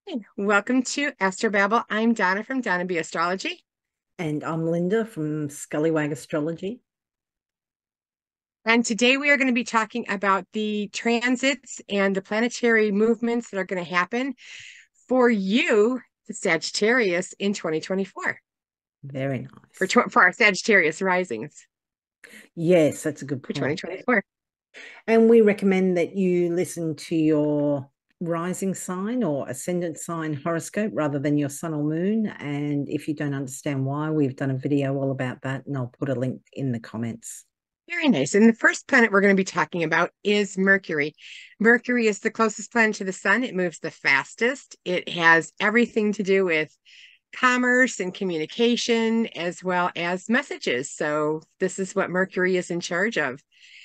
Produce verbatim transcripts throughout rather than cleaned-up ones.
Hey, welcome to Esther Babel. I'm Donna from Donna B Astrology. And I'm Linda from Scullywag Astrology. And today we are going to be talking about the transits and the planetary movements that are going to happen for you, the Sagittarius, in twenty twenty-four Very for, nice. tw for our Sagittarius risings Yes, that's a good for point. twenty twenty-four. And we recommend that you listen to your rising sign or ascendant sign horoscope rather than your sun or moon. And if you don't understand why, we've done a video all about that, and I'll put a link in the comments. Very nice. And the first planet we're going to be talking about is Mercury. Mercury is the closest planet to the sun. It moves the fastest. It has everything to do with commerce and communication as well as messages. So this is what Mercury is in charge of.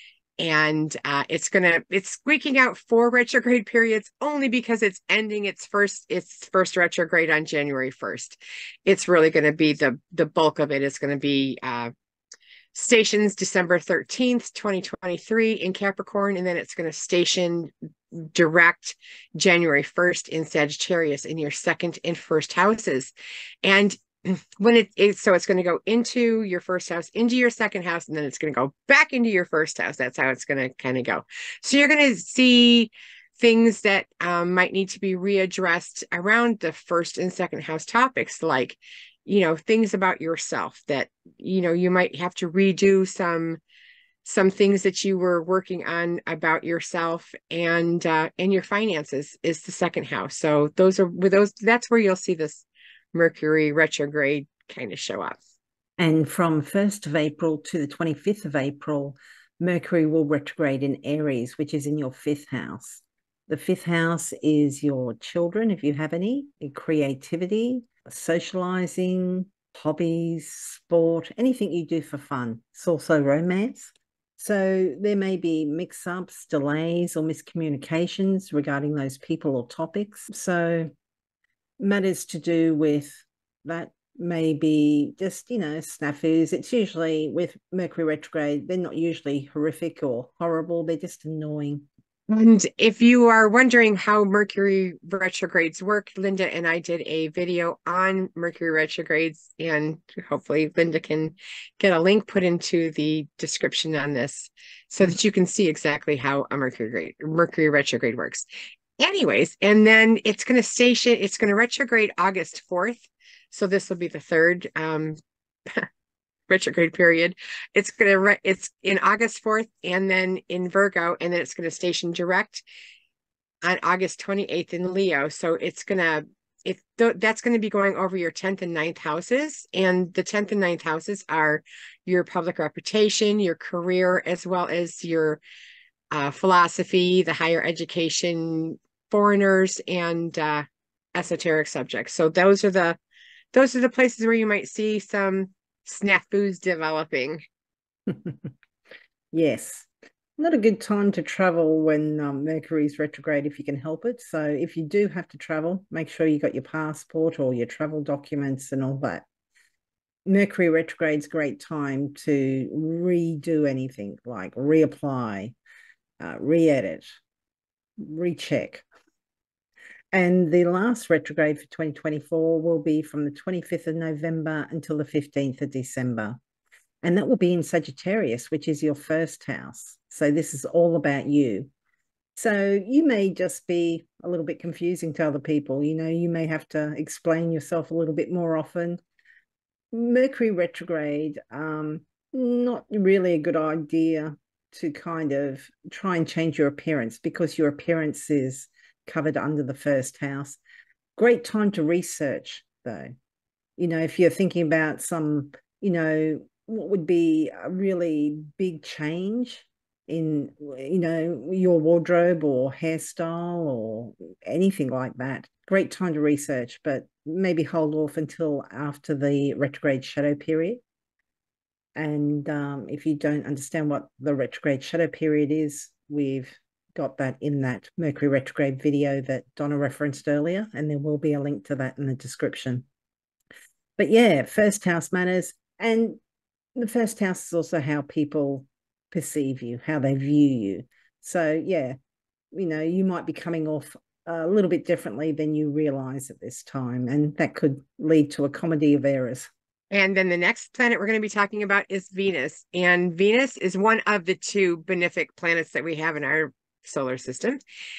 And uh, it's gonna it's squeaking out four retrograde periods only because it's ending its first its first retrograde on January first. It's really going to be the the bulk of it is going to be uh, stations December thirteenth, twenty twenty-three in Capricorn, and then it's going to station direct January first in Sagittarius in your second and first houses. And when it is, so it's going to go into your first house, into your second house, and then it's going to go back into your first house. That's how it's going to kind of go. So you're going to see things that um, might need to be readdressed around the first and second house topics, like, you know, things about yourself that, you know, you might have to redo some some things that you were working on about yourself, and uh and your finances is the second house. So those are with those that's where you'll see this Mercury retrograde kind of show up. And from first of April to the twenty-fifth of April, Mercury will retrograde in Aries, which is in your fifth house. The fifth house is your children, if you have any, your creativity, socializing, hobbies, sport, anything you do for fun. It's also romance. So there may be mix ups, delays, or miscommunications regarding those people or topics. So matters to do with that may be just, you know, snafus. It's usually with Mercury retrograde, they're not usually horrific or horrible, they're just annoying. And if you are wondering how Mercury retrogrades work, Linda and I did a video on Mercury retrogrades, and hopefully Linda can get a link put into the description on this so that you can see exactly how a Mercury Mercury retrograde works. Anyways, and then it's going to station, it's going to retrograde August fourth. So this will be the third um, retrograde period. It's going to, re- it's in August fourth and then in Virgo, and then it's going to station direct on August twenty-eighth in Leo. So it's going to, it th- that's going to be going over your tenth and ninth houses. And the tenth and ninth houses are your public reputation, your career, as well as your uh, philosophy, the higher education, foreigners, and uh, esoteric subjects. So those are the those are the places where you might see some snafus developing. Yes. Not a good time to travel when um, Mercury's retrograde if you can help it. So if you do have to travel, make sure you got your passport or your travel documents and all that. Mercury retrograde's a great time to redo anything like reapply, uh, re-edit, recheck. And the last retrograde for twenty twenty-four will be from the twenty-fifth of November until the fifteenth of December. And that will be in Sagittarius, which is your first house. So this is all about you. So you may just be a little bit confusing to other people. You know, you may have to explain yourself a little bit more often. Mercury retrograde, um, not really a good idea to kind of try and change your appearance because your appearance is covered under the first house. Great time to research, though. You know, if you're thinking about some, you know, what would be a really big change in, you know, your wardrobe or hairstyle or anything like that. Great time to research, but maybe hold off until after the retrograde shadow period. And um, if you don't understand what the retrograde shadow period is, we've got that in that Mercury retrograde video that Donna referenced earlier, and there will be a link to that in the description. But yeah, first house matters. And the first house is also how people perceive you, how they view you. So yeah, you know, you might be coming off a little bit differently than you realize at this time. And that could lead to a comedy of errors. And then the next planet we're going to be talking about is Venus. And Venus is one of the two benefic planets that we have in our solar system.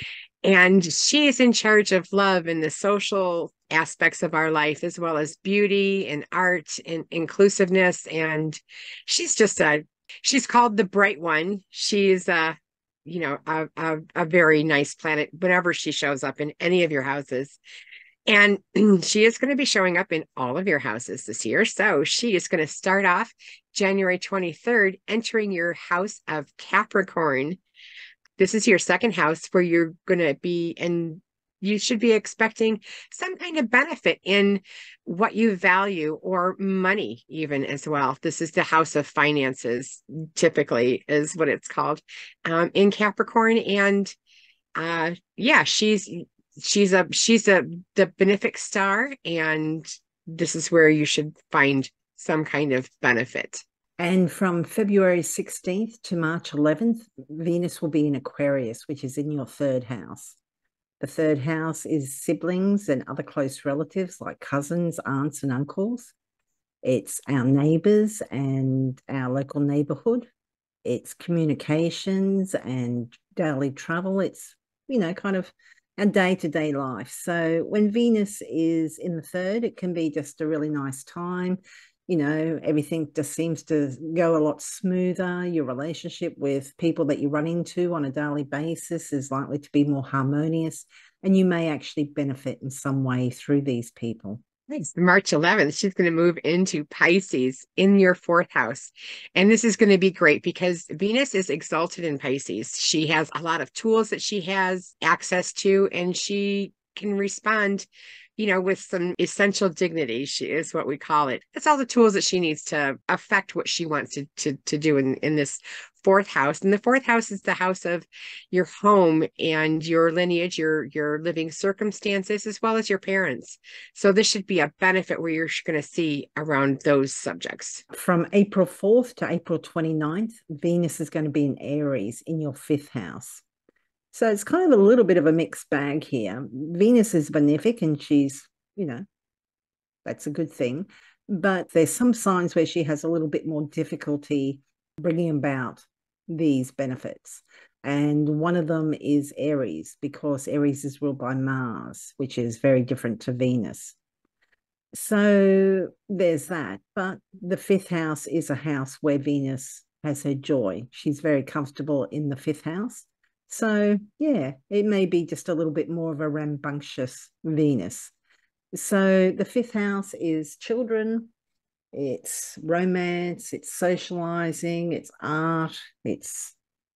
And she is in charge of love and the social aspects of our life, as well as beauty and art and inclusiveness. And she's just a, she's called the bright one. She's a, you know, a, a, a very nice planet whenever she shows up in any of your houses. And she is going to be showing up in all of your houses this year. So she is going to start off January twenty-third, entering your house of Capricorn. This is your second house where you're going to be, and you should be expecting some kind of benefit in what you value, or money even as well. This is the house of finances, typically is what it's called, um, in Capricorn. And uh, yeah, she's she's a she's a the benefic star, and this is where you should find some kind of benefit. And from February sixteenth to March eleventh, Venus will be in Aquarius, which is in your third house. The third house is siblings and other close relatives like cousins, aunts, and uncles. It's our neighbors and our local neighborhood. It's communications and daily travel. It's, you know, kind of our day-to-day life. So when Venus is in the third, it can be just a really nice time. You know, everything just seems to go a lot smoother. Your relationship with people that you run into on a daily basis is likely to be more harmonious, and you may actually benefit in some way through these people. Nice. March eleventh, she's going to move into Pisces in your fourth house. And this is going to be great because Venus is exalted in Pisces. She has a lot of tools that she has access to, and she can respond, you know, with some essential dignity. She is what we call it. It's all the tools that she needs to affect what she wants to, to, to do in, in this fourth house. And the fourth house is the house of your home and your lineage, your, your living circumstances, as well as your parents. So this should be a benefit where you're going to see around those subjects. From April fourth to April twenty-ninth, Venus is going to be in Aries in your fifth house. So it's kind of a little bit of a mixed bag here. Venus is benefic and she's, you know, that's a good thing. But there's some signs where she has a little bit more difficulty bringing about these benefits. And one of them is Aries, because Aries is ruled by Mars, which is very different to Venus. So there's that. But the fifth house is a house where Venus has her joy. She's very comfortable in the fifth house. So, yeah, it may be just a little bit more of a rambunctious Venus. So the fifth house is children, it's romance, it's socializing, it's art, it's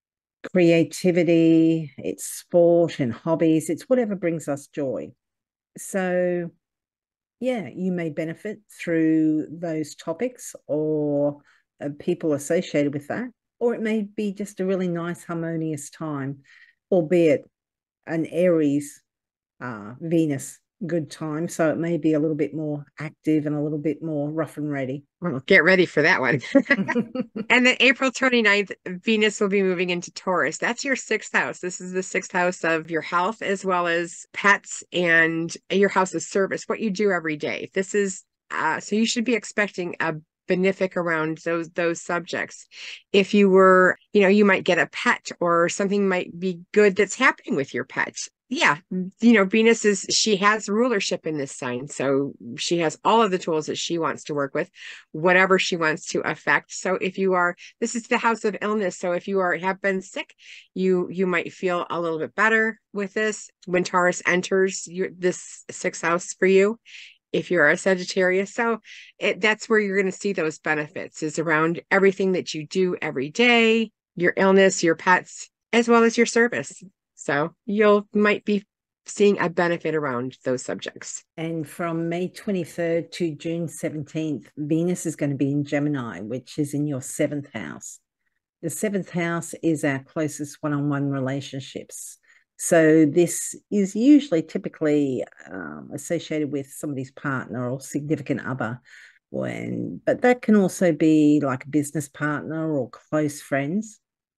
creativity, it's sport and hobbies. It's whatever brings us joy. So, yeah, you may benefit through those topics or uh, people associated with that. Or it may be just a really nice, harmonious time, albeit an Aries uh, Venus good time. So it may be a little bit more active and a little bit more rough and ready. Well, get ready for that one. And then April twenty-ninth, Venus will be moving into Taurus. That's your sixth house. This is the sixth house of your health, as well as pets and your house of service, what you do every day. This is, uh, so you should be expecting a benefic around those those subjects. If you were, you know, you might get a pet, or something might be good that's happening with your pet. Yeah, you know, Venus is, she has rulership in this sign. So she has all of the tools that she wants to work with, whatever she wants to affect. So if you are, this is the house of illness. So if you are, have been sick, you, you might feel a little bit better with this when Taurus enters your, this sixth house for you, if you're a Sagittarius. So it, that's where you're going to see those benefits, is around everything that you do every day, your illness, your pets, as well as your service. So you'll might be seeing a benefit around those subjects. And from May twenty-third to June seventeenth, Venus is going to be in Gemini, which is in your seventh house. The seventh house is our closest one-on-one relationships. So this is usually typically um, associated with somebody's partner or significant other. When, but that can also be like a business partner or close friends.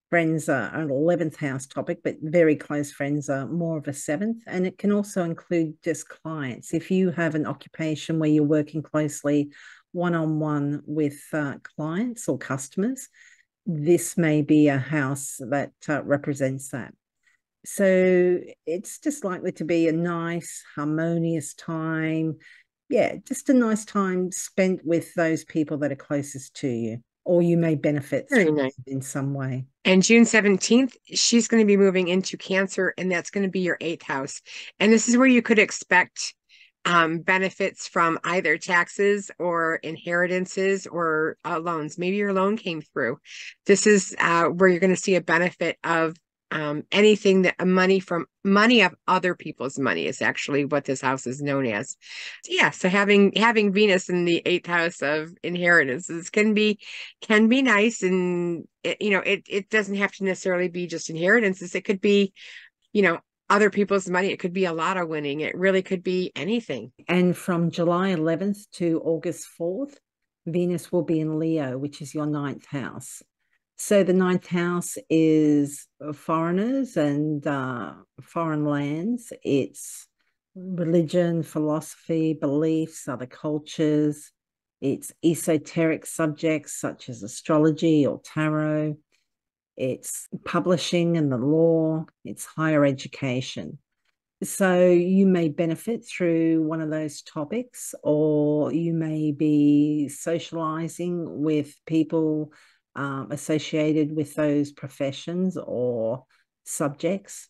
Friends are an eleventh house topic, but very close friends are more of a seventh. And it can also include just clients. If you have an occupation where you're working closely one on one with uh, clients or customers, this may be a house that uh, represents that. So it's just likely to be a nice, harmonious time. Yeah, just a nice time spent with those people that are closest to you, or you may benefit Very through nice. in some way. And June seventeenth, she's going to be moving into Cancer, and that's going to be your eighth house. And this is where you could expect um, benefits from either taxes or inheritances or uh, loans. Maybe your loan came through. This is uh, where you're going to see a benefit of um, anything that uh, money from money of other people's money is actually what this house is known as. So yeah, so having having Venus in the eighth house of inheritances can be can be nice, and it, you know it it doesn't have to necessarily be just inheritances. It could be, you know, other people's money. It could be a lotto winning. It really could be anything. And from July eleventh to August fourth, Venus will be in Leo, which is your ninth house. So the ninth house is foreigners and uh, foreign lands. It's religion, philosophy, beliefs, other cultures. It's esoteric subjects such as astrology or tarot. It's publishing and the law. It's higher education. So you may benefit through one of those topics, or you may be socializing with people um, associated with those professions or subjects.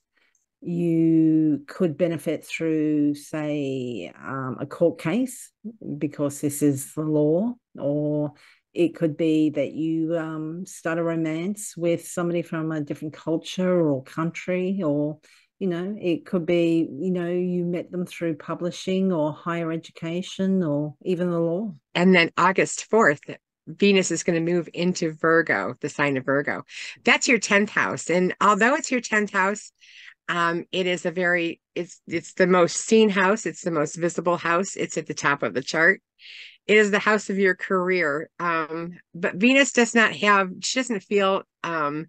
You could benefit through, say, um, a court case because this is the law, or it could be that you um, start a romance with somebody from a different culture or country, or, you know, it could be, you know, you met them through publishing or higher education or even the law. And then August fourth, Venus is going to move into Virgo, the sign of Virgo. That's your tenth house. And although it's your tenth house, um, it is a very, it's it's the most seen house. It's the most visible house. It's at the top of the chart. It is the house of your career. Um, but Venus does not have, she doesn't feel um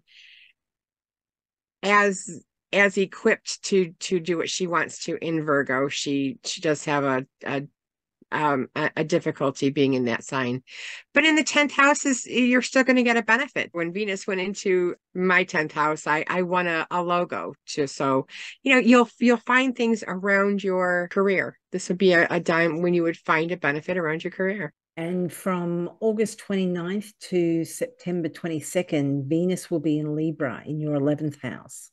as as equipped to to do what she wants to in Virgo. She she does have a a um a, a difficulty being in that sign. But in the tenth house is you're still going to get a benefit. When Venus went into my tenth house, I I won a, a logo to, so you know you'll you'll find things around your career. This would be a, a time when you would find a benefit around your career. And from August twenty-ninth to September twenty-second, Venus will be in Libra in your eleventh house.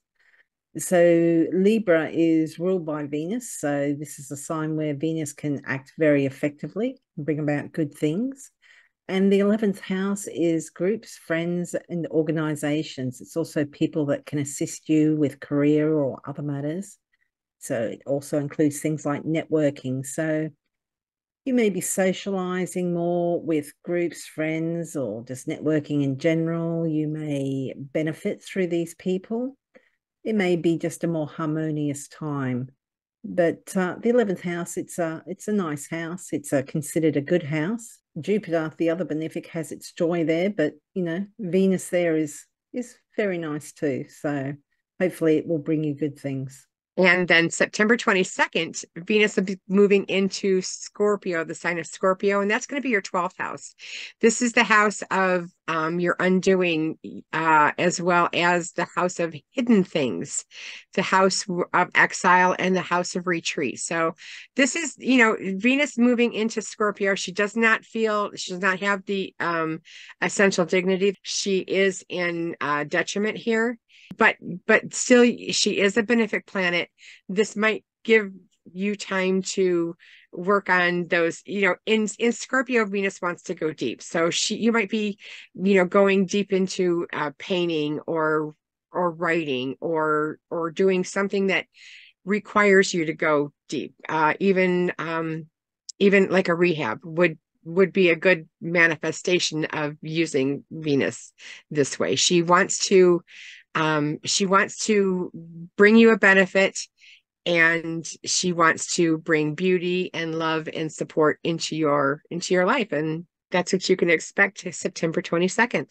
So Libra is ruled by Venus. So this is a sign where Venus can act very effectively and bring about good things. And the eleventh house is groups, friends, and organizations. It's also people that can assist you with career or other matters. So it also includes things like networking. So you may be socializing more with groups, friends, or just networking in general. You may benefit through these people. It may be just a more harmonious time. But uh, the eleventh house, it's a it's a nice house. It's a, considered a good house. Jupiter, the other benefic, has its joy there, but you know, Venus there is is very nice too. So hopefully it will bring you good things. And then September twenty-second, Venus will be moving into Scorpio, the sign of Scorpio, and that's going to be your twelfth house. This is the house of um, your undoing, uh, as well as the house of hidden things, the house of exile, and the house of retreat. So this is, you know, Venus moving into Scorpio. She does not feel, she does not have the um, essential dignity. She is in uh, detriment here. But but still, she is a benefic planet. This might give you time to work on those, you know, in in Scorpio, Venus wants to go deep. So she you might be, you know, going deep into uh, painting or or writing or or doing something that requires you to go deep. Uh, even um, even like a rehab would would be a good manifestation of using Venus this way. She wants to um, she wants to bring you a benefit, and she wants to bring beauty and love and support into your into your life. And that's what you can expect September twenty-second.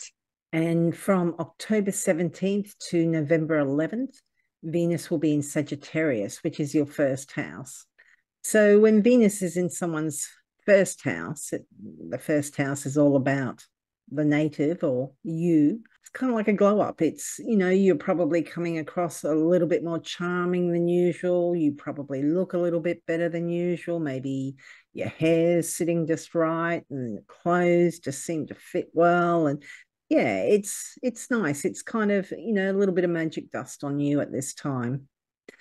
And from October seventeenth to November eleventh, Venus will be in Sagittarius, which is your first house. So when Venus is in someone's first house, it, the first house is all about the native or you. It's kind of like a glow up. It's, you know, you're probably coming across a little bit more charming than usual. You probably look a little bit better than usual. Maybe your hair's sitting just right and clothes just seem to fit well. And yeah, it's it's nice. It's kind of, you know, a little bit of magic dust on you at this time.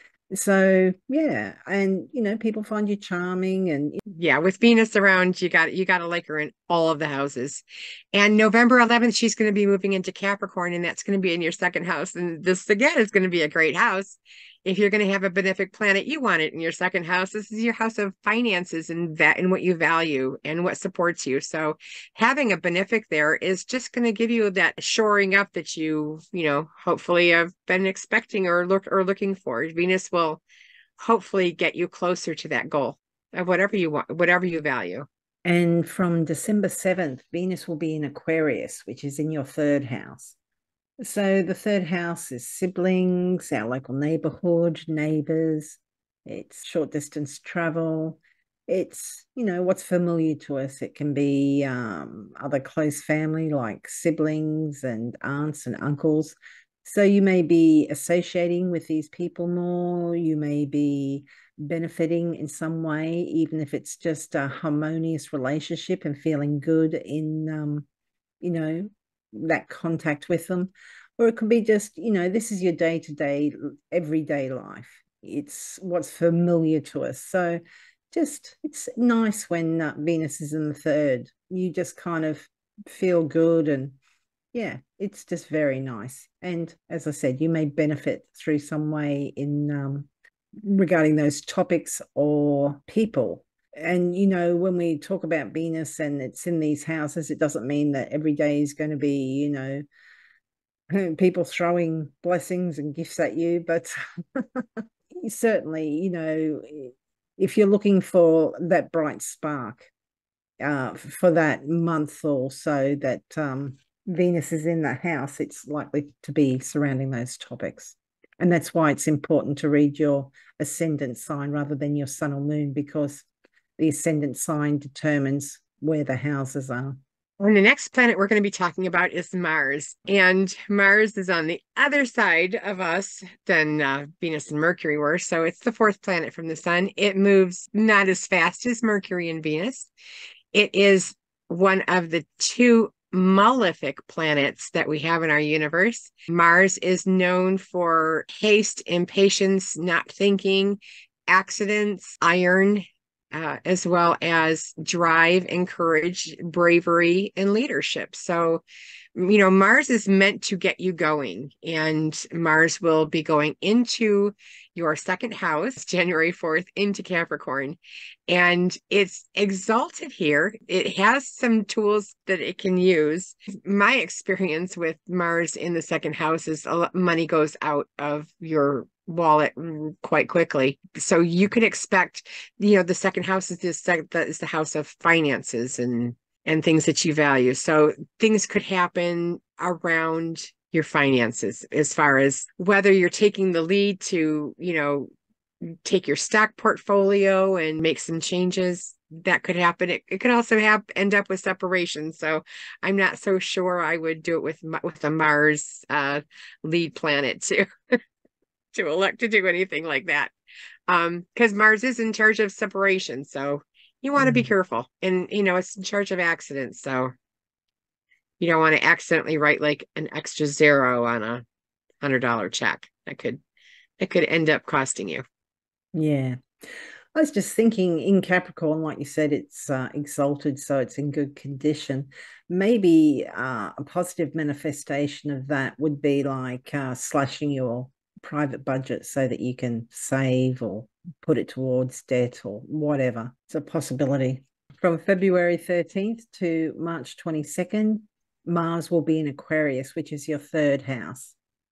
So yeah, and you know, people find you charming and Yeah, with Venus around, you got you got to like her in all of the houses. And November eleventh, she's going to be moving into Capricorn, and that's going to be in your second house. And this again is going to be a great house. If you're going to have a benefic planet, you want it in your second house. This is your house of finances and that and what you value and what supports you. So having a benefic there is just going to give you that shoring up that you, you know, hopefully have been expecting or look or looking for. Venus will hopefully get you closer to that goal of whatever you want, whatever you value. and from December seventh, Venus will be in Aquarius, which is in your third house. So the third house is siblings, our local neighborhood, neighbors. It's short distance travel. It's, you know, what's familiar to us. It can be um, other close family like siblings and aunts and uncles. So you may be associating with these people more. You may be benefiting in some way, even if it's just a harmonious relationship and feeling good in, um, you know, that contact with them. Or it could be just, you know, this is your day to day, everyday life. It's what's familiar to us. So just, it's nice when uh, Venus is in the third. You just kind of feel good. And yeah, it's just very nice. And as I said, you may benefit through some way in um, regarding those topics or people. And, you know, when we talk about Venus and it's in these houses, it doesn't mean that every day is going to be, you know, people throwing blessings and gifts at you. But certainly, you know, if you're looking for that bright spark uh, for that month or so that um, Venus is in that house, it's likely to be surrounding those topics. And that's why it's important to read your ascendant sign rather than your sun or moon, because the ascendant sign determines where the houses are. And the next planet we're going to be talking about is Mars. And Mars is on the other side of us than uh, Venus and Mercury were. So it's the fourth planet from the sun. It moves not as fast as Mercury and Venus. It is one of the two malefic planets that we have in our universe. Mars is known for haste, impatience, not thinking, accidents, iron, uh, as well as drive and courage, bravery, and leadership. So, you know, Mars is meant to get you going, and Mars will be going into your second house, January fourth, into Capricorn. And it's exalted here. It has some tools that it can use. My experience with Mars in the second house is a lot, money goes out of your wallet quite quickly. So you could expect, you know, the second house is this is the house of finances and and things that you value. So things could happen around your finances as far as whether you're taking the lead to, you know, take your stock portfolio and make some changes. That could happen. It, it could also have end up with separation. So I'm not so sure I would do it with with a Mars uh, lead planet to to elect to do anything like that. Um, because Mars is in charge of separation. So you want to be careful. And you know, it's in charge of accidents. So you don't want to accidentally write like an extra zero on a hundred dollar check. That could that could end up costing you. Yeah. I was just thinking in Capricorn, like you said, it's uh, exalted, so it's in good condition. Maybe uh, a positive manifestation of that would be like uh, slashing your private budget so that you can save or put it towards debt or whatever. It's a possibility. From February thirteenth to March twenty-second, Mars will be in Aquarius, which is your third house.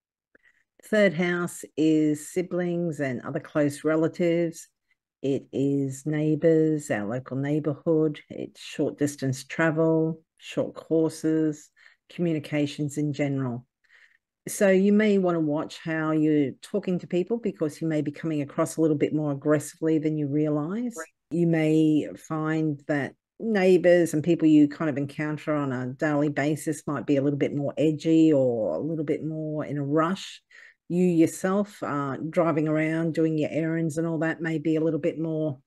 Third house is siblings and other close relatives. It is neighbors, our local neighborhood. It's short distance travel, short courses. communications in general. So you may want to watch how you're talking to people, because you may be coming across a little bit more aggressively than you realize. Right. You may find that neighbors and people you kind of encounter on a daily basis might be a little bit more edgy or a little bit more in a rush. You yourself, uh, driving around, doing your errands and all that, may be a little bit more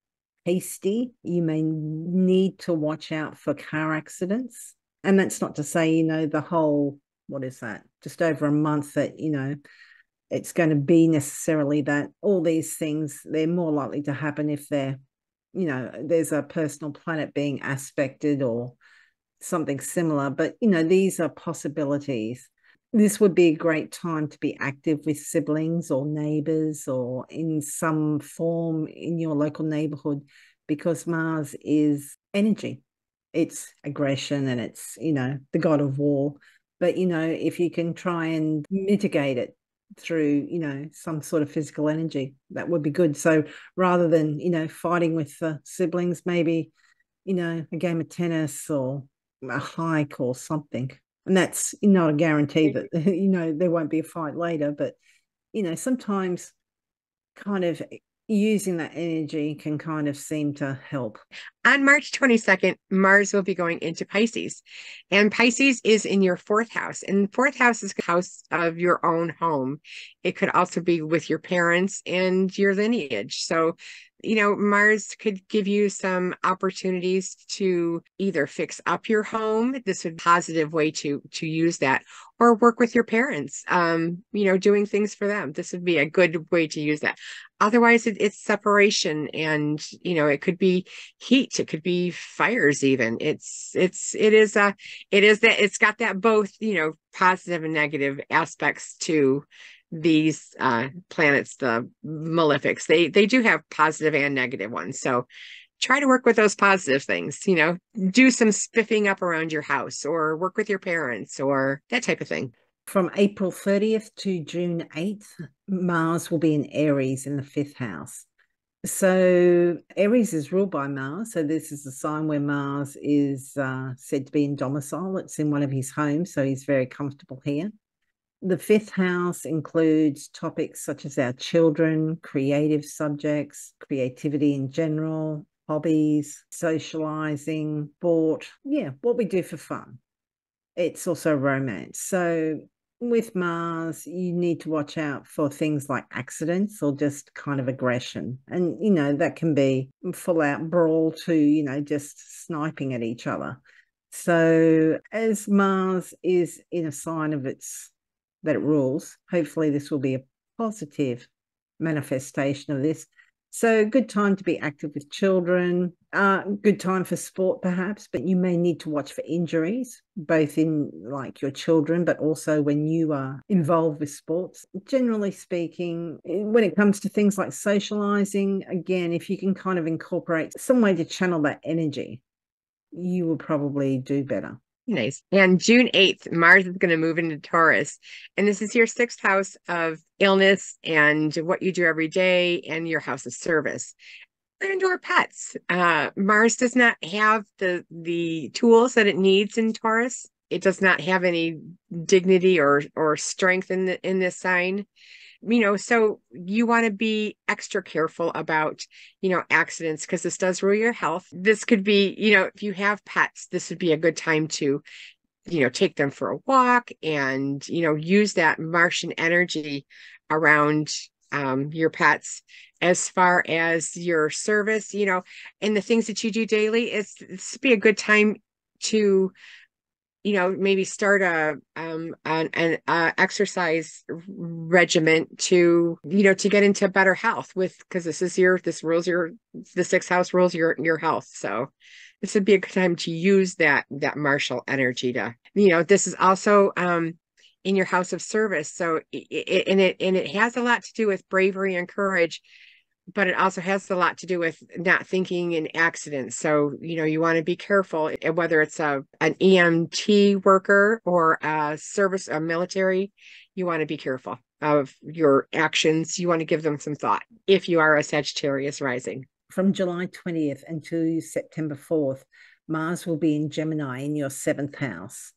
hasty. You may need to watch out for car accidents. And that's not to say, you know, the whole, what is that, just over a month that, you know, it's going to be necessarily that. All these things, they're more likely to happen if they're, you know, there's a personal planet being aspected or something similar. But, you know, these are possibilities. This would be a great time to be active with siblings or neighbors or in some form in your local neighborhood, because Mars is energy. It's aggression and it's, you know, the god of war. But, you know, if you can try and mitigate it through, you know, some sort of physical energy, that would be good. So rather than, you know, fighting with the siblings, maybe, you know, a game of tennis or a hike or something. And that's not a guarantee that, you know, there won't be a fight later. But, you know, sometimes kind of using that energy can kind of seem to help. On March twenty-second, Mars will be going into Pisces, and Pisces is in your fourth house, and fourth house is the house of your own home. It could also be with your parents and your lineage. So, you know, Mars could give you some opportunities to either fix up your home. This would be a positive way to to use that, or work with your parents, um, you know, doing things for them. This would be a good way to use that. Otherwise, it, it's separation, and, you know, it could be heat. It could be fires even. It's, it's, it is, a, it is that it's got that both, you know, positive and negative aspects to these uh, planets, the malefics. They, they do have positive and negative ones. So try to work with those positive things, you know, do some spiffing up around your house or work with your parents or that type of thing. From April thirtieth to June eighth, Mars will be in Aries in the fifth house. So Aries is ruled by Mars. So this is a sign where Mars is uh, said to be in domicile. It's in one of his homes, so he's very comfortable here. The fifth house includes topics such as our children, creative subjects, creativity in general, hobbies, socializing, sport, yeah, what we do for fun. It's also romance. So with Mars, you need to watch out for things like accidents or just kind of aggression. And, you know, that can be full out brawl to, you know, just sniping at each other. So as Mars is in a sign of its, that it rules, hopefully this will be a positive manifestation of this. So good time to be active with children, uh, good time for sport perhaps, but you may need to watch for injuries, both in like your children, but also when you are involved with sports. Generally speaking, when it comes to things like socializing, again, if you can kind of incorporate some way to channel that energy, you will probably do better. Nice. And June eighth, Mars is going to move into Taurus. And this is your sixth house of illness and what you do every day and your house of service. And or pets. Uh, Mars does not have the the tools that it needs in Taurus. It does not have any dignity or or strength in the, in this sign. You know, so you want to be extra careful about, you know, accidents, because this does rule your health. This could be, you know, if you have pets, this would be a good time to, you know, take them for a walk and, you know, use that Martian energy around um, your pets. As far as your service, you know, and the things that you do daily, it's, this would be a good time to, you know, maybe start a um an, an uh, exercise regimen to, you know, to get into better health with, because this is your, this rules your, the sixth house rules your your health. So this would be a good time to use that that martial energy to, you know, this is also um in your house of service. So it, it and it and it has a lot to do with bravery and courage, but it also has a lot to do with not thinking in accidents. So, you know, you want to be careful, whether it's a an E M T worker or a service, a military, you want to be careful of your actions. You want to give them some thought if you are a Sagittarius rising. From July twentieth until September fourth, Mars will be in Gemini in your seventh house.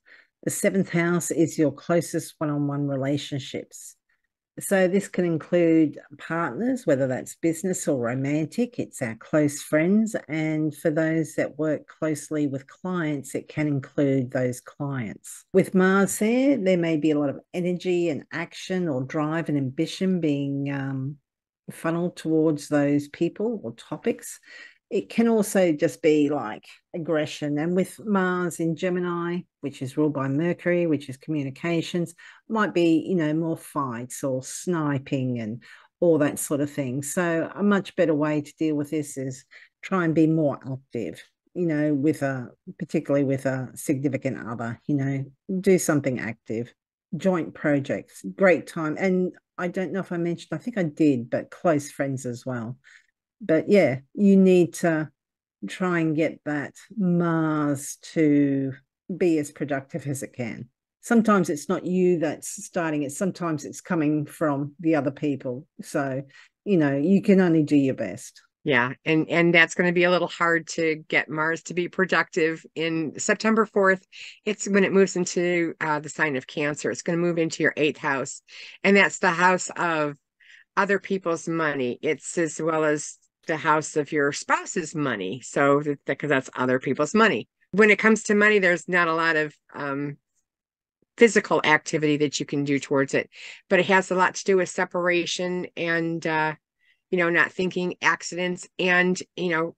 The seventh house is your closest one-on-one relationships. So this can include partners, whether that's business or romantic. It's our close friends. And for those that work closely with clients, it can include those clients. With Mars there, there may be a lot of energy and action or drive and ambition being um, funneled towards those people or topics. It can also just be like aggression. And with Mars in Gemini, which is ruled by Mercury, which is communications, might be, you know, more fights or sniping and all that sort of thing. So a much better way to deal with this is try and be more active, you know, with a, particularly with a significant other, you know, do something active. Joint projects, great time. And I don't know if I mentioned, I think I did, but close friends as well. But yeah, you need to try and get that Mars to be as productive as it can. Sometimes it's not you that's starting it. Sometimes it's coming from the other people. So, you know, you can only do your best. Yeah, and and that's going to be a little hard to get Mars to be productive in September fourth. It's when it moves into uh, the sign of Cancer. It's going to move into your eighth house, and that's the house of other people's money. It's as well as the house of your spouse's money. So, because that's other people's money. When it comes to money, there's not a lot of um, physical activity that you can do towards it, but it has a lot to do with separation and, uh, you know, not thinking, accidents, and, you know,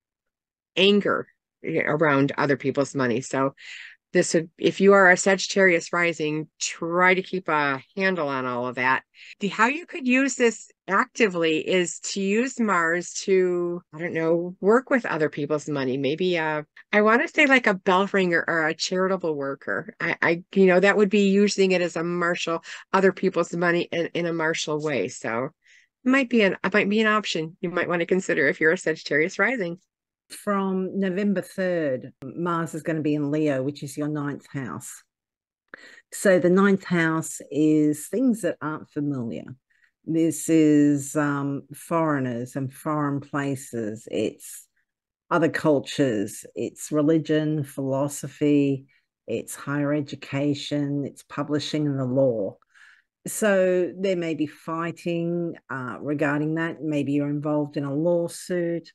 anger around other people's money. So this would, if you are a Sagittarius rising, try to keep a handle on all of that. The how you could use this actively is to use Mars to, I don't know, work with other people's money. Maybe uh I want to say like a bell ringer or a charitable worker. I, I you know, that would be using it as a marshal, other people's money in, in a martial way. So it might be an it might be an option you might want to consider if you're a Sagittarius rising. From November third, Mars is going to be in Leo, which is your ninth house. So the ninth house is things that aren't familiar. This is um, foreigners and foreign places. It's other cultures. It's religion, philosophy. It's higher education. It's publishing and the law. So there may be fighting uh, regarding that. Maybe you're involved in a lawsuit.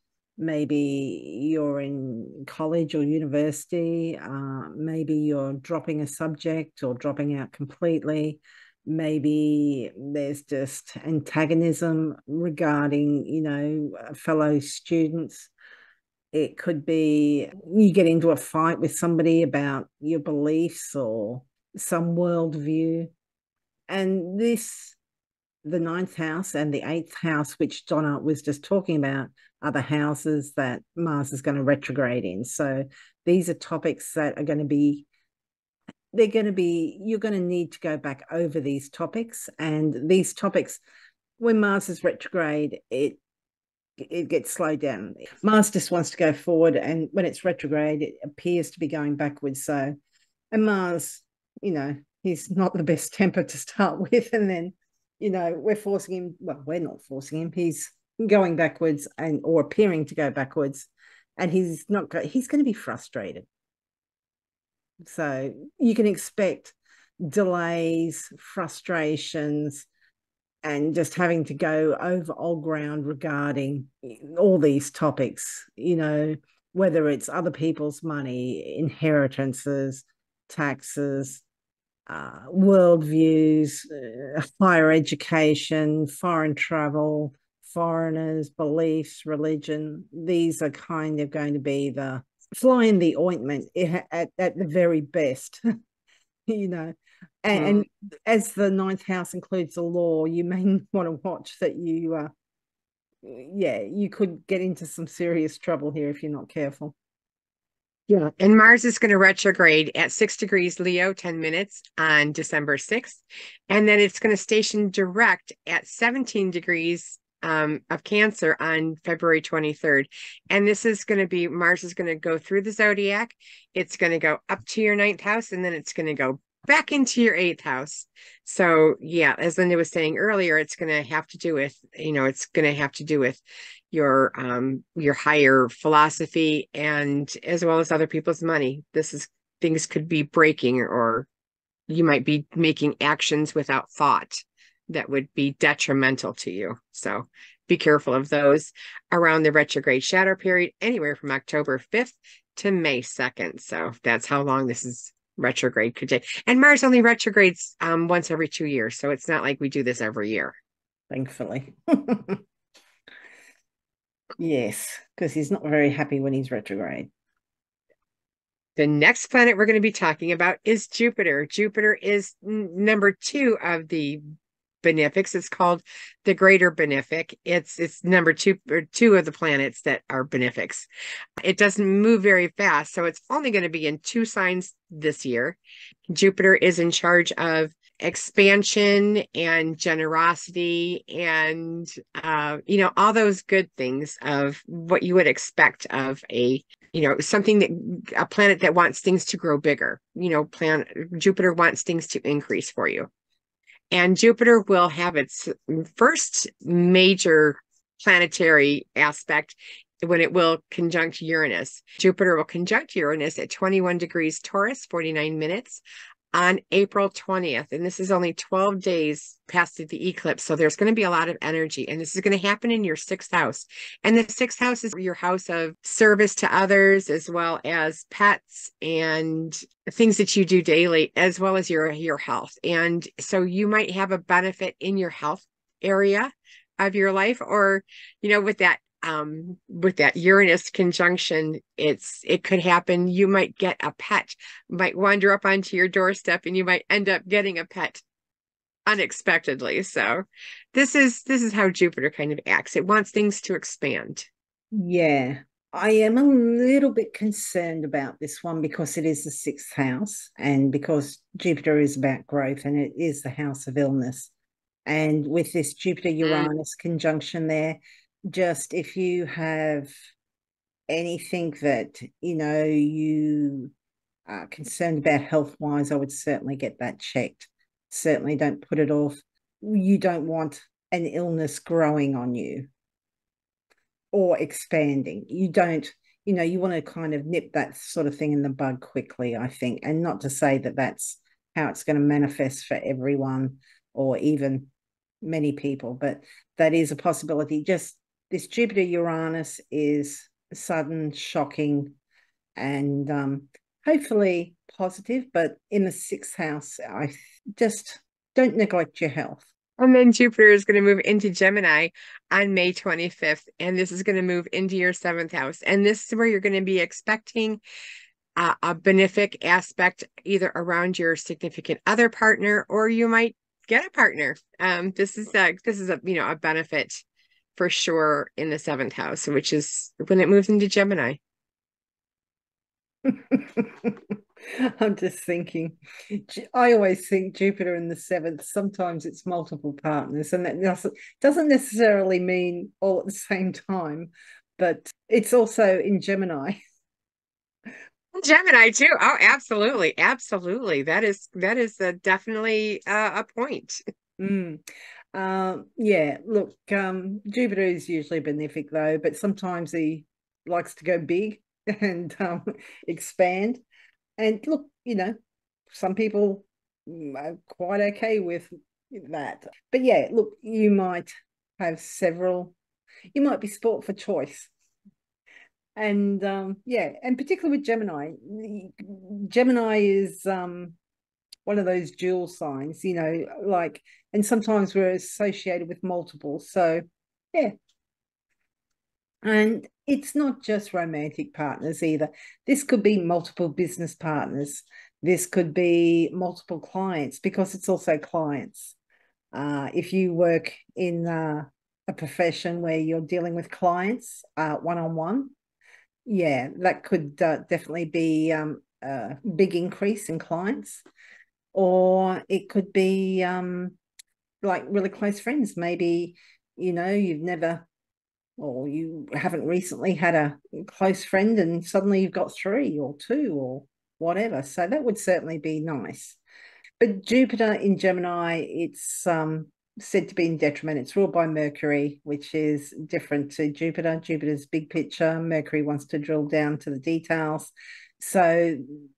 Maybe you're in college or university. Uh, maybe you're dropping a subject or dropping out completely. Maybe there's just antagonism regarding, you know, fellow students. It could be you get into a fight with somebody about your beliefs or some worldview. And this, the ninth house and the eighth house, which Donna was just talking about, are the houses that Mars is going to retrograde in. So these are topics that are going to be, they're going to be, you're going to need to go back over these topics. And these topics, when Mars is retrograde, it it gets slowed down. Mars just wants to go forward, and when it's retrograde, it appears to be going backwards. So, and Mars, you know, he's not the best temper to start with, and then, you know, we're forcing him. Well, we're not forcing him. He's going backwards and or appearing to go backwards, and he's not. Go, he's going to be frustrated. So you can expect delays, frustrations, and just having to go over old ground regarding all these topics, you know, whether it's other people's money, inheritances, taxes, uh, worldviews, uh, higher education, foreign travel, foreigners, beliefs, religion. These are kind of going to be the fly in the ointment at, at the very best, you know. And, and as the ninth house includes the law, you may want to watch that you, uh, yeah, you could get into some serious trouble here if you're not careful. Yeah, and Mars is going to retrograde at six degrees Leo, ten minutes on December sixth. And then it's going to station direct at seventeen degrees um, of Cancer on February twenty-third. And this is going to be, Mars is going to go through the zodiac. It's going to go up to your ninth house, and then it's going to go back into your eighth house. So yeah, as Linda was saying earlier, it's going to have to do with, you know, it's going to have to do with your um your higher philosophy and as well as other people's money. This is things could be breaking, or you might be making actions without thought that would be detrimental to you. So be careful of those around the retrograde shadow period, anywhere from October fifth to May second. So that's how long this is retrograde could take. And Mars only retrogrades um, once every two years. So it's not like we do this every year. Thankfully. Yes, because he's not very happy when he's retrograde. The next planet we're going to be talking about is Jupiter. Jupiter is number two of the benefics. It's called the Greater Benefic. It's it's number two or two of the planets that are benefics. It doesn't move very fast, so it's only going to be in two signs this year. Jupiter is in charge of expansion and generosity and uh, you know, all those good things of what you would expect of a, you know, something that a planet that wants things to grow bigger. You know, plan Jupiter wants things to increase for you. And Jupiter will have its first major planetary aspect when it will conjunct Uranus. Jupiter will conjunct Uranus at twenty-one degrees Taurus, forty-nine minutes on April twentieth. And this is only twelve days past the eclipse. So there's going to be a lot of energy. And this is going to happen in your sixth house. And the sixth house is your house of service to others, as well as pets and things that you do daily, as well as your, your health. And so you might have a benefit in your health area of your life, or, you know, with that um with that Uranus conjunction, it's it could happen. You might get a pet, might wander up onto your doorstep, and you might end up getting a pet unexpectedly. So this is this is how Jupiter kind of acts. It wants things to expand. Yeah, I am a little bit concerned about this one because it is the sixth house, and because Jupiter is about growth and it is the house of illness. And with this Jupiter Uranus mm. conjunction there, just if you have anything that, you know, you are concerned about health-wise, I would certainly get that checked. Certainly don't put it off. You don't want an illness growing on you or expanding. You don't, you know, you want to kind of nip that sort of thing in the bud quickly, I think. And not to say that that's how it's going to manifest for everyone or even many people, but that is a possibility. Just this Jupiter Uranus is sudden, shocking, and um, hopefully positive, but in the sixth house, I just don't neglect your health. And then Jupiter is going to move into Gemini on May twenty-fifth, and this is going to move into your seventh house. And this is where you're going to be expecting uh, a benefic aspect either around your significant other partner, or you might get a partner. Um, this is a, this is a, you know, a benefit for sure in the seventh house, which is when it moves into Gemini. I'm just thinking, I always think Jupiter in the seventh, sometimes it's multiple partners, and that doesn't, doesn't necessarily mean all at the same time, but it's also in Gemini. Gemini too. Oh, absolutely. Absolutely. That is, that is a, definitely uh, a point. Mm. Um, yeah, look, um, Jupiter is usually benefic though, but sometimes he likes to go big and um, expand. And look, you know, some people are quite okay with that. But yeah, look, you might have several, you might be sport for choice. And um, yeah, and particularly with Gemini, Gemini is um, one of those dual signs, you know, like, and sometimes we're associated with multiple. So, yeah. And it's not just romantic partners either. This could be multiple business partners. This could be multiple clients, because it's also clients. Uh, if you work in uh, a profession where you're dealing with clients uh, one-on-one, yeah, that could uh, definitely be um, a big increase in clients. Or it could be um, like really close friends. Maybe, you know, you've never, or you haven't recently had a close friend and suddenly you've got three or two or whatever. So that would certainly be nice. But Jupiter in Gemini, it's um, said to be in detriment. It's ruled by Mercury, which is different to Jupiter. Jupiter's big picture. Mercury wants to drill down to the details. So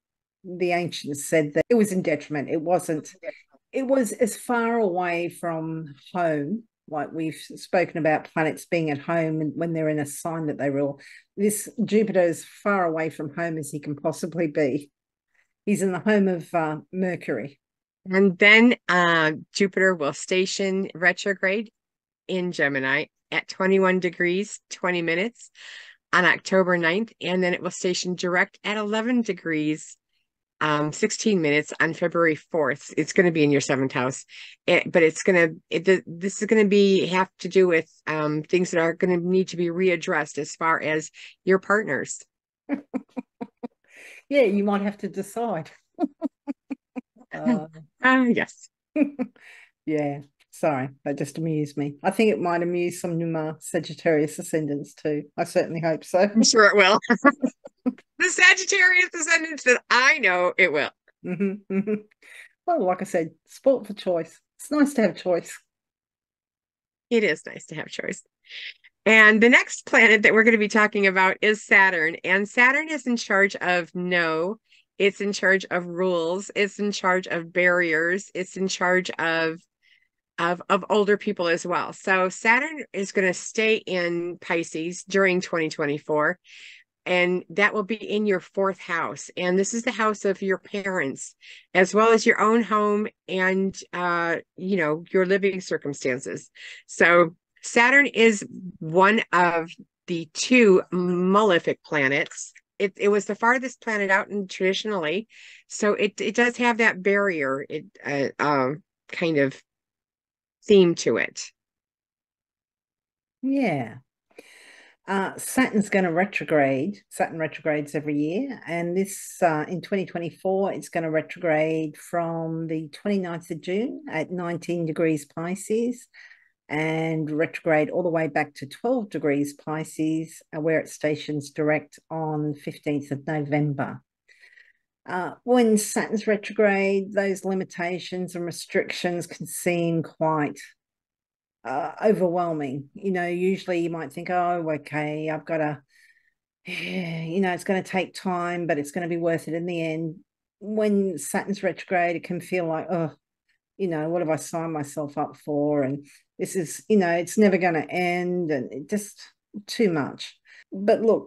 the ancients said that it was in detriment. It wasn't, it was as far away from home, like we've spoken about planets being at home when they're in a sign that they rule. This Jupiter is far away from home as he can possibly be. He's in the home of uh, Mercury. And then uh, Jupiter will station retrograde in Gemini at twenty-one degrees, twenty minutes on October ninth. And then it will station direct at eleven degrees, um, sixteen minutes on February fourth. It's going to be in your seventh house. It, but it's going to, it, this is going to be, have to do with um, things that are going to need to be readdressed as far as your partners. Yeah, you might have to decide. uh, uh, yes. Yeah, sorry, that just amused me. I think it might amuse some uh, Sagittarius ascendants too. I certainly hope so. I'm sure it will. The Sagittarius ascendants that I know, it will. Mm-hmm, mm-hmm. Well, like I said, sport for choice. It's nice to have choice. It is nice to have choice. And the next planet that we're going to be talking about is Saturn. And Saturn is in charge of no, it's in charge of rules, it's in charge of barriers, it's in charge of of of older people as well. So Saturn is going to stay in Pisces during twenty twenty-four, and that will be in your fourth house. And this is the house of your parents, as well as your own home and uh, you know, your living circumstances. So Saturn is one of the two malefic planets. It, it was the farthest planet out and traditionally, so it it does have that barrier, it uh, uh, kind of theme to it. Yeah. Uh, Saturn's going to retrograde. Saturn retrogrades every year. And this, uh, in twenty twenty-four, it's going to retrograde from the twenty-ninth of June at nineteen degrees Pisces and retrograde all the way back to twelve degrees Pisces, where it stations direct on fifteenth of November. Uh, when Saturn's retrograde, those limitations and restrictions can seem quite uh, overwhelming. You know, usually you might think, oh, okay, I've got to, you know, it's going to take time, but it's going to be worth it in the end. When Saturn's retrograde, it can feel like, oh, you know, what have I signed myself up for? And this is, you know, it's never going to end, and it just too much. But look,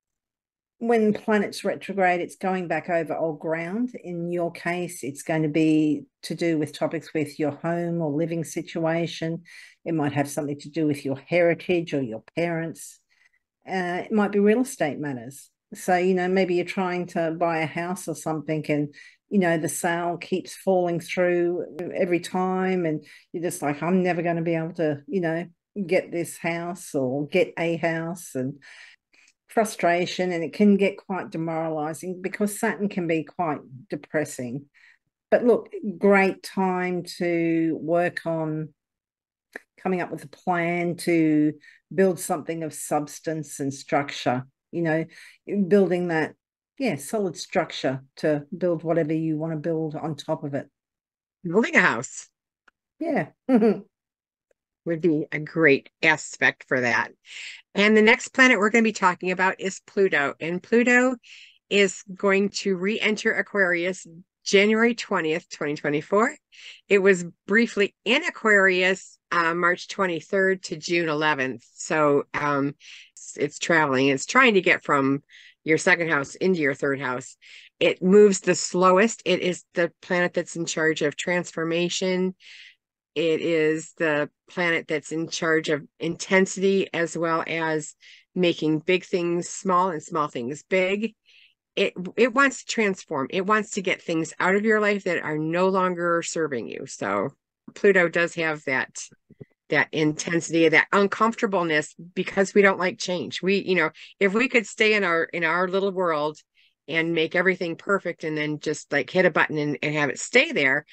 when planets retrograde, it's going back over old ground. In your case, it's going to be to do with topics with your home or living situation. It might have something to do with your heritage or your parents. Uh, it might be real estate matters. So, you know, maybe you're trying to buy a house or something, and, you know, the sale keeps falling through every time. And you're just like, I'm never going to be able to, you know, get this house or get a house, and frustration. And it can get quite demoralizing because Saturn can be quite depressing. But look, great time to work on coming up with a plan to build something of substance and structure, you know, building that, yeah, solid structure to build whatever you want to build on top of it. Building a house. Yeah. Would be a great aspect for that. And the next planet we're going to be talking about is Pluto. And Pluto is going to re-enter Aquarius January twentieth, twenty twenty-four. It was briefly in Aquarius uh, March twenty-third to June eleventh. So um, it's, it's traveling. It's trying to get from your second house into your third house. It moves the slowest. It is the planet that's in charge of transformation. It is the planet that's in charge of intensity, as well as making big things small and small things big. It it wants to transform. It wants to get things out of your life that are no longer serving you. So Pluto does have that that intensity, that uncomfortableness, because we don't like change. We, you know, if we could stay in our in our little world and make everything perfect and then just like hit a button and, and have it stay there,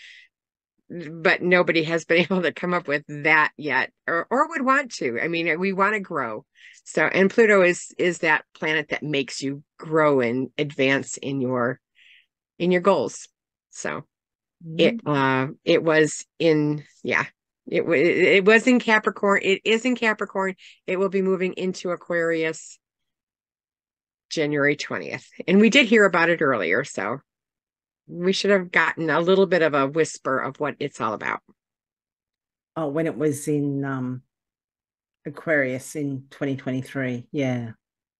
but nobody has been able to come up with that yet, or or would want to. I mean, we want to grow. So, and Pluto is is that planet that makes you grow and advance in your in your goals. So, it uh it was in yeah, it it was in Capricorn. It is in Capricorn. It will be moving into Aquarius January twentieth. And we did hear about it earlier, so we should have gotten a little bit of a whisper of what it's all about. Oh, when it was in um, Aquarius in twenty twenty-three. Yeah.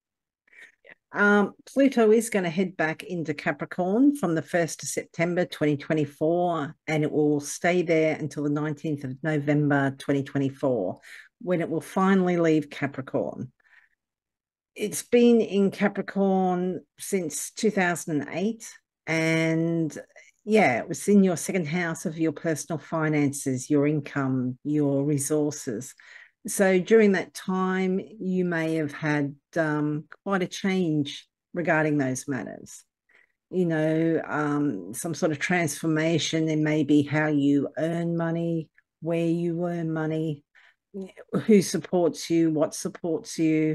Um, Pluto is going to head back into Capricorn from the first of September twenty twenty-four, and it will stay there until the nineteenth of November twenty twenty-four, when it will finally leave Capricorn. It's been in Capricorn since two thousand eight, and yeah, it was in your second house of your personal finances, your income, your resources. So during that time, you may have had um, quite a change regarding those matters. You know, um, some sort of transformation in maybe how you earn money, where you earn money, who supports you, what supports you,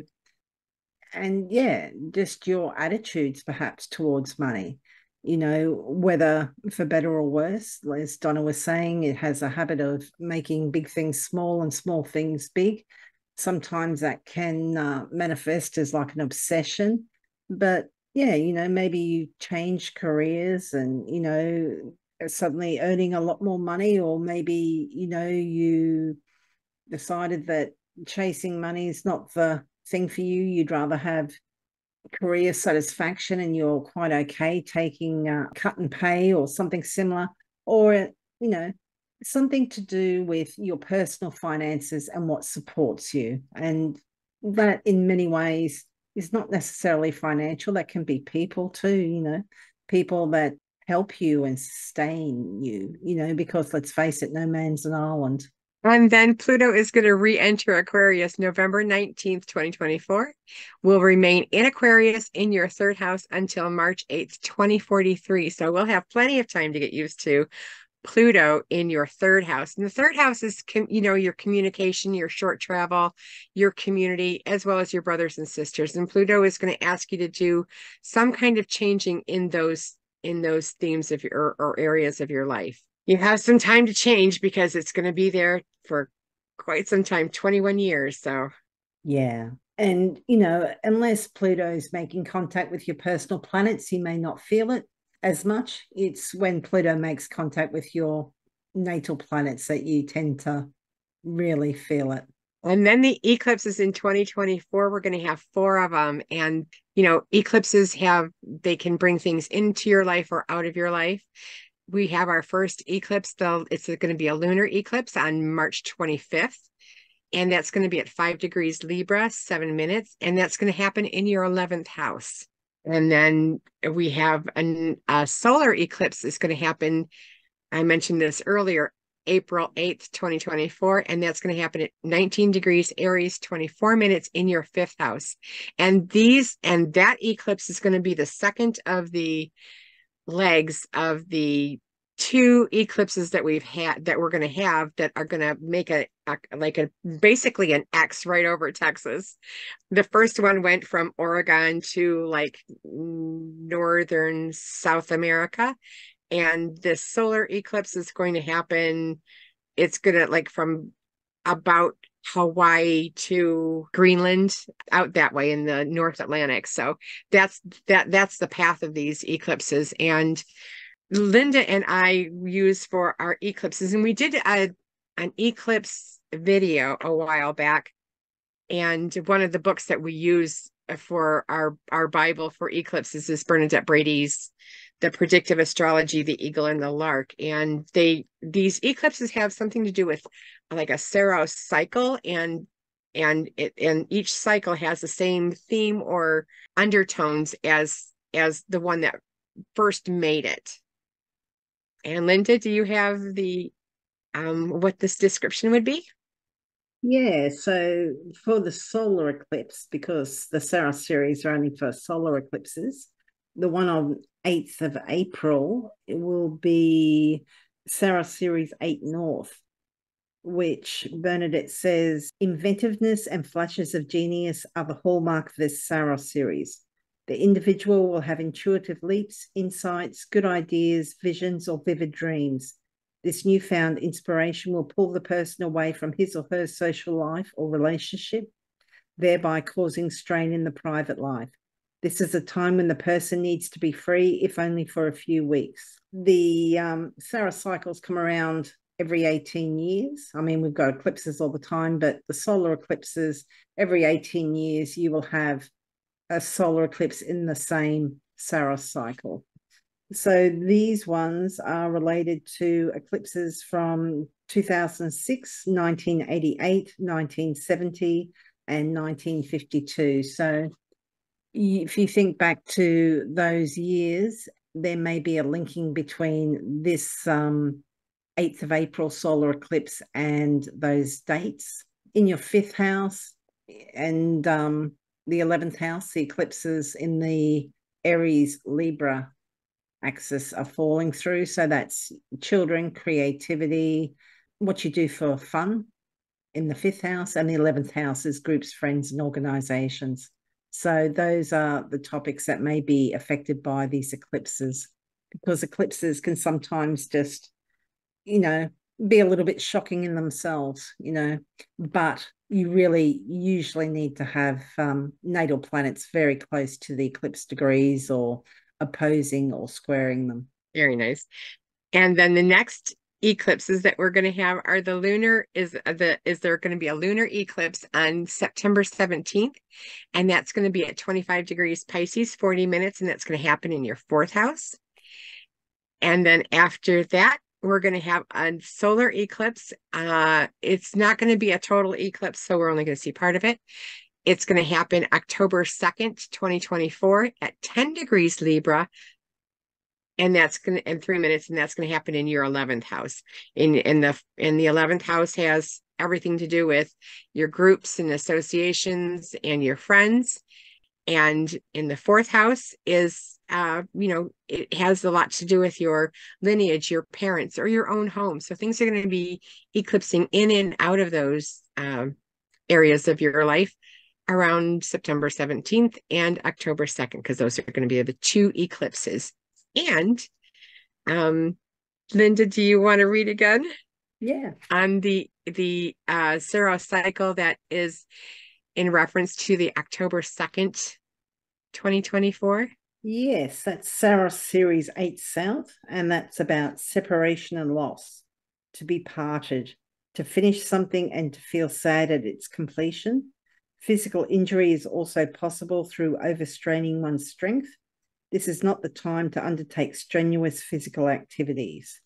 and yeah, just your attitudes perhaps towards money. You know, whether for better or worse, as Donna was saying, it has a habit of making big things small and small things big. Sometimes that can uh, manifest as like an obsession. But yeah, you know, maybe you change careers and, you know, suddenly earning a lot more money, or maybe, you know, you decided that chasing money is not the thing for you. You'd rather have career satisfaction and you're quite okay taking a cut and pay or something similar, or, you know, something to do with your personal finances and what supports you. And that in many ways is not necessarily financial. That can be people too, you know, people that help you and sustain you, you know, because let's face it, no man's an island. And then Pluto is going to re-enter Aquarius November nineteenth, twenty twenty-four. Will remain in Aquarius in your third house until March eighth, twenty forty-three. So we'll have plenty of time to get used to Pluto in your third house. And the third house is, you know, your communication, your short travel, your community, as well as your brothers and sisters. And Pluto is going to ask you to do some kind of changing in those in those themes of your or areas of your life. You have some time to change because it's going to be there for quite some time, twenty-one years. So, yeah. And, you know, unless Pluto is making contact with your personal planets, you may not feel it as much. It's when Pluto makes contact with your natal planets that you tend to really feel it. And then the eclipses in twenty twenty-four, we're going to have four of them. And, you know, eclipses have, they can bring things into your life or out of your life. We have our first eclipse, though it's going to be a lunar eclipse on March twenty-fifth. And that's going to be at five degrees Libra, seven minutes. And that's going to happen in your eleventh house. And then we have an, a solar eclipse that's going to happen. I mentioned this earlier, April eighth, twenty twenty-four. And that's going to happen at nineteen degrees Aries, twenty-four minutes in your fifth house. And these, and that eclipse is going to be the second of the legs of the two eclipses that we've had that we're going to have that are going to make a, a like a basically an X right over Texas. The first one went from Oregon to like northern South America, and this solar eclipse is going to happen. It's going to like from about Hawaii to Greenland, out that way in the North Atlantic. So that's that that's the path of these eclipses. And Linda and I use for our eclipses, and we did a, an eclipse video a while back. And one of the books that we use for our our Bible for eclipses is Bernadette Brady's The Predictive Astrology, the Eagle and the Lark. And they these eclipses have something to do with like a Saros cycle, and and it and each cycle has the same theme or undertones as as the one that first made it. And Linda, do you have the um what this description would be? Yeah, so for the solar eclipse, because the Saros series are only for solar eclipses, the one on eighth of April, it will be Saros series eight North, which Bernadette says inventiveness and flashes of genius are the hallmark of this Saros series. The individual will have intuitive leaps, insights, good ideas, visions, or vivid dreams. This newfound inspiration will pull the person away from his or her social life or relationship, thereby causing strain in the private life. This is a time when the person needs to be free, if only for a few weeks. The um, Saros cycles come around every eighteen years. I mean, we've got eclipses all the time, but the solar eclipses, every eighteen years, you will have a solar eclipse in the same Saros cycle. So these ones are related to eclipses from two thousand six, nineteen eighty-eight, nineteen seventy, and nineteen fifty-two. So if you think back to those years, there may be a linking between this um, eighth of April solar eclipse and those dates. In your fifth house and um, the eleventh house, the eclipses in the Aries Libra axis are falling through. So that's children, creativity, what you do for fun in the fifth house, and the eleventh house is groups, friends, and organizations. So those are the topics that may be affected by these eclipses, because eclipses can sometimes just, you know, be a little bit shocking in themselves, you know, but you really usually need to have um, natal planets very close to the eclipse degrees or opposing or squaring them. Very nice. And then the next eclipses that we're going to have are the lunar is the is there going to be a lunar eclipse on September seventeenth, and that's going to be at twenty-five degrees Pisces, forty minutes, and that's going to happen in your fourth house. And then after that, we're going to have a solar eclipse. Uh, it's not going to be a total eclipse, so we're only going to see part of it. It's going to happen October second, twenty twenty-four at ten degrees Libra. And that's going to, in three minutes, and that's going to happen in your eleventh house. In, in the, in the eleventh house has everything to do with your groups and associations and your friends. And in the fourth house is, uh, you know, it has a lot to do with your lineage, your parents, or your own home. So things are going to be eclipsing in and out of those um, areas of your life around September seventeenth and October second, because those are going to be the two eclipses. And um, Linda, do you want to read again? Yeah. On the the uh, Saros cycle that is in reference to the October second, twenty twenty-four? Yes, that's Saros Series eight South, and that's about separation and loss, to be parted, to finish something and to feel sad at its completion. Physical injury is also possible through overstraining one's strength. This is not the time to undertake strenuous physical activities.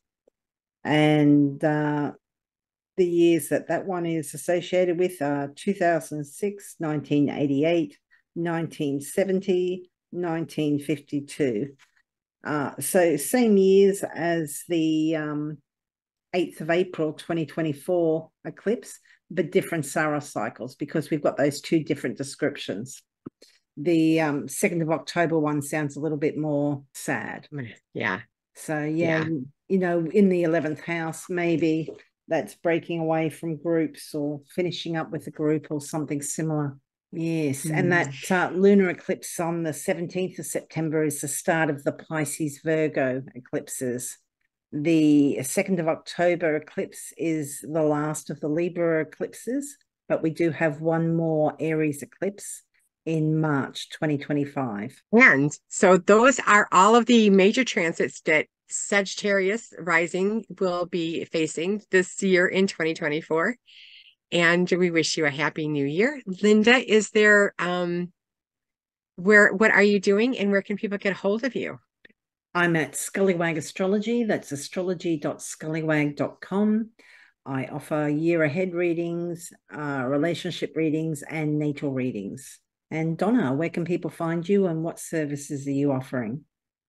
And uh, the years that that one is associated with are two thousand six, nineteen eighty-eight, nineteen seventy, nineteen fifty-two. Uh, so same years as the um, eighth of April, twenty twenty-four eclipse, but different Saros cycles, because we've got those two different descriptions. The um, second of October one sounds a little bit more sad. Yeah. So, yeah, yeah, you know, in the eleventh house, maybe that's breaking away from groups or finishing up with a group or something similar. Yes, mm. And that uh, lunar eclipse on the seventeenth of September is the start of the Pisces Virgo eclipses. The second of October eclipse is the last of the Libra eclipses, but we do have one more Aries eclipse in March twenty twenty-five. And so those are all of the major transits that Sagittarius rising will be facing this year in twenty twenty-four. And we wish you a happy new year. Linda, is there, um, where, what are you doing and where can people get a hold of you? I'm at Scullywag Astrology. That's astrology dot scullywag dot com. I offer year ahead readings, uh, relationship readings, and natal readings. And Donna, where can people find you and what services are you offering?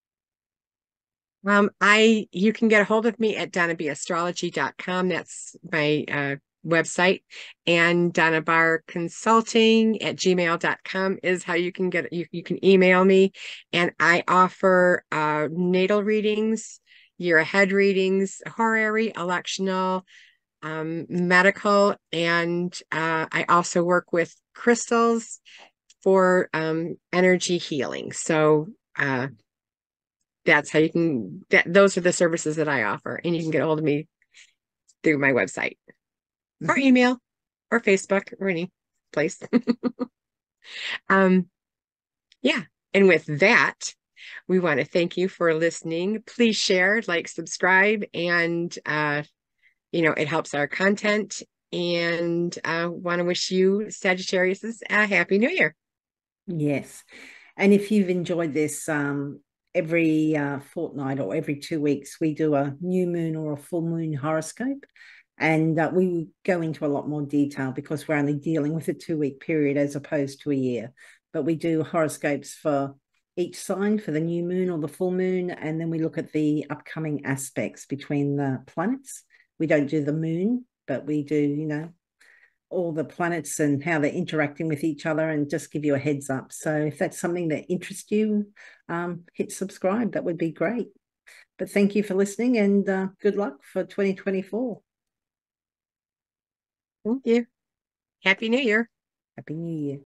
Um, I you can get a hold of me at donna b astrology dot com. That's my uh, website. And Donna Barr Consulting at gmail dot com is how you can get you, you can email me. And I offer uh, natal readings, year ahead readings, horary, electional, um, medical, and uh, I also work with crystals for um, energy healing. So uh, that's how you can, that, those are the services that I offer. And you can get a hold of me through my website mm-hmm. or email or Facebook or any place. um, yeah. And with that, we want to thank you for listening. Please share, like, subscribe, and uh, you know, it helps our content. And uh, want to wish you, Sagittarius, a happy new year. Yes. And if you've enjoyed this, um, every uh, fortnight or every two weeks, we do a new moon or a full moon horoscope. And uh, we go into a lot more detail because we're only dealing with a two week period as opposed to a year. But we do horoscopes for each sign for the new moon or the full moon. And then we look at the upcoming aspects between the planets. We don't do the moon, but we do, you know, all the planets and how they're interacting with each other and just give you a heads up. So if that's something that interests you, um, hit subscribe. That would be great. But thank you for listening and uh, good luck for twenty twenty-four. Thank you. Happy New Year. Happy New Year.